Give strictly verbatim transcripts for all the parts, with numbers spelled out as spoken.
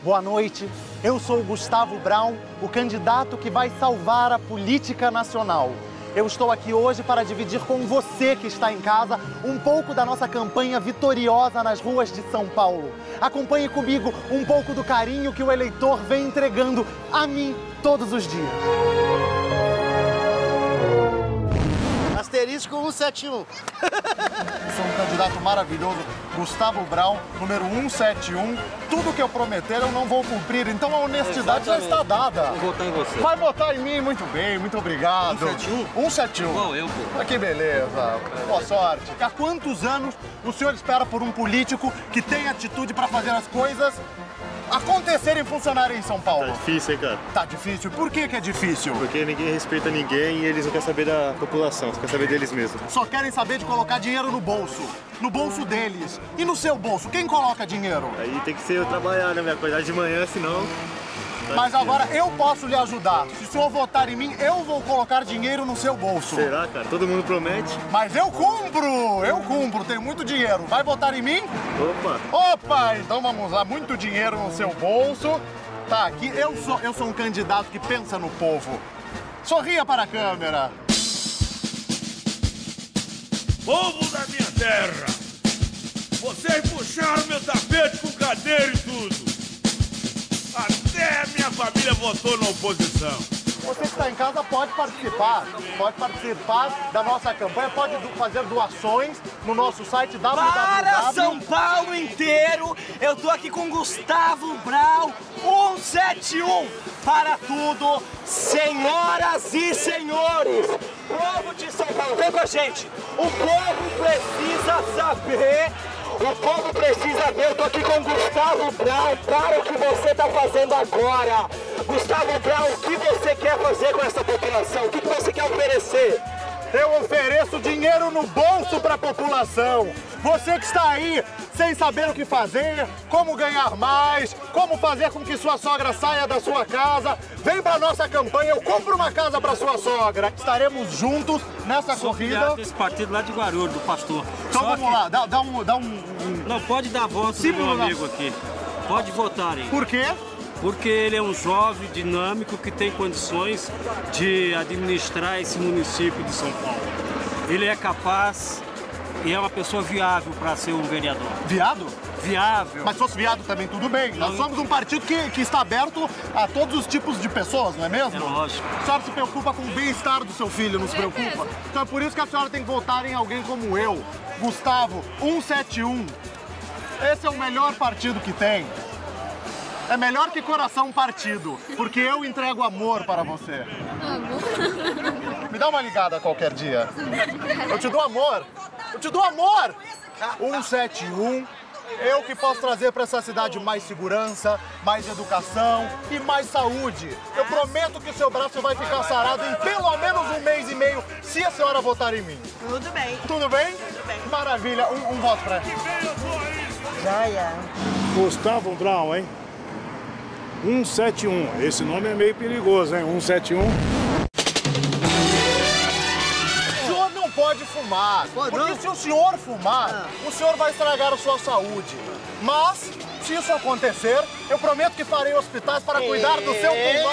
Boa noite, eu sou o Gustavo Brown, o candidato que vai salvar a política nacional. Eu estou aqui hoje para dividir com você que está em casa um pouco da nossa campanha vitoriosa nas ruas de São Paulo. Acompanhe comigo um pouco do carinho que o eleitor vem entregando a mim todos os dias. Asterisco cento e setenta e um. Sou um candidato maravilhoso, Gustavo Brown, número cento e setenta e um. Tudo que eu prometer eu não vou cumprir, então a honestidade já está dada. Vou votar em você. Vai votar em mim, muito bem, muito obrigado. cento e setenta e um? cento e setenta e um. Igual eu, pô. Ah, que beleza. Boa sorte. Há quantos anos o senhor espera por um político que tem atitude para fazer as coisas acontecerem e funcionarem em São Paulo? Tá difícil, hein, cara? Tá difícil. Por que que é difícil? Porque ninguém respeita ninguém e eles não querem saber da população, só querem saber deles mesmos. Só querem saber de colocar dinheiro no bolso. No bolso deles. E no seu bolso, quem coloca dinheiro? Aí tem que ser eu trabalhar, né? Me acordar de manhã, senão... Tá Mas difícil. agora eu posso lhe ajudar. Se o senhor votar em mim, eu vou colocar dinheiro no seu bolso. Será, cara? Todo mundo promete. Mas eu cumpro! Eu cumpro, tenho muito dinheiro. Vai votar em mim? Opa! Opa! Então vamos lá, muito dinheiro no seu bolso. Tá, aqui eu sou, eu sou um candidato que pensa no povo. Sorria para a câmera. Povo da minha terra, vocês puxaram meu tapete com cadeira e tudo. Até minha família votou na oposição. Você que está em casa pode participar, pode participar da nossa campanha, pode do- fazer doações no nosso site w w w. Para São Paulo inteiro, eu tô aqui com Gustavo Brown, cento e setenta e um. Para tudo, senhoras e senhores, povo de São Paulo, vem com a gente. O povo precisa saber, o povo precisa ver, eu tô aqui com Gustavo Brown, para o que você tá fazendo agora. Gustavo Brown, o que você quer fazer com essa população? O que você quer oferecer? Eu ofereço dinheiro no bolso para a população. Você que está aí sem saber o que fazer, como ganhar mais, como fazer com que sua sogra saia da sua casa, vem para nossa campanha, eu compro uma casa para sua sogra. Estaremos juntos nessa Sou corrida. filiado desse partido lá de Guarulhos, do pastor. Então Só vamos que- lá, dá, dá um, dá um, um... Não, pode dar voto do Símbolo meu na- amigo aqui. Pode votar aí. Por quê? Porque ele é um jovem dinâmico que tem condições de administrar esse município de São Paulo. Ele é capaz e é uma pessoa viável para ser um vereador. Viado? Viável. Mas se fosse viado também tudo bem. Nós somos um partido que, que está aberto a todos os tipos de pessoas, não é mesmo? É lógico. A senhora se preocupa com o bem-estar do seu filho, não se preocupa? Então é por isso que a senhora tem que votar em alguém como eu, Gustavo, cento e setenta e um. Esse é o melhor partido que tem. É melhor que Coração Partido, porque eu entrego amor para você. Me dá uma ligada qualquer dia. Eu te dou amor. Eu te dou amor. cento e setenta e um. Eu que posso trazer para essa cidade mais segurança, mais educação e mais saúde. Eu prometo que o seu braço vai ficar sarado em pelo menos um mês e meio, se a senhora votar em mim. Tudo bem. Tudo bem? Tudo bem. Maravilha. Um, um voto para ela. Joia. Gustavo Brown, hein? cento e setenta e um. Esse nome é meio perigoso, hein? cento e setenta e um. O senhor não pode fumar, porque se o senhor fumar, o senhor vai estragar a sua saúde. Mas, se isso acontecer, eu prometo que farei hospitais para cuidar do seu pulmão.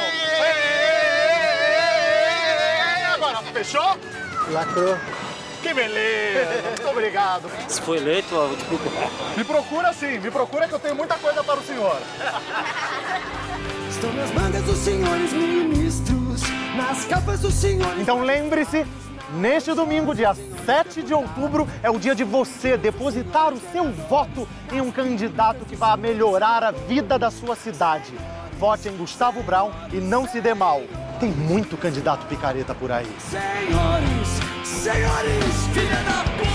Agora, fechou? Lacrou. Que beleza! Muito obrigado. Se foi eleito, ó, desculpa. Me procura sim, me procura que eu tenho muita coisa para o senhor. Estão nas mangas dos senhores ministros, nas capas dos senhores... Então lembre-se, neste domingo, dia sete de outubro, é o dia de você depositar o seu voto em um candidato que vai melhorar a vida da sua cidade. Vote em Gustavo Brown e não se dê mal. Tem muito candidato picareta por aí. Senhores, senhores, filha da puta!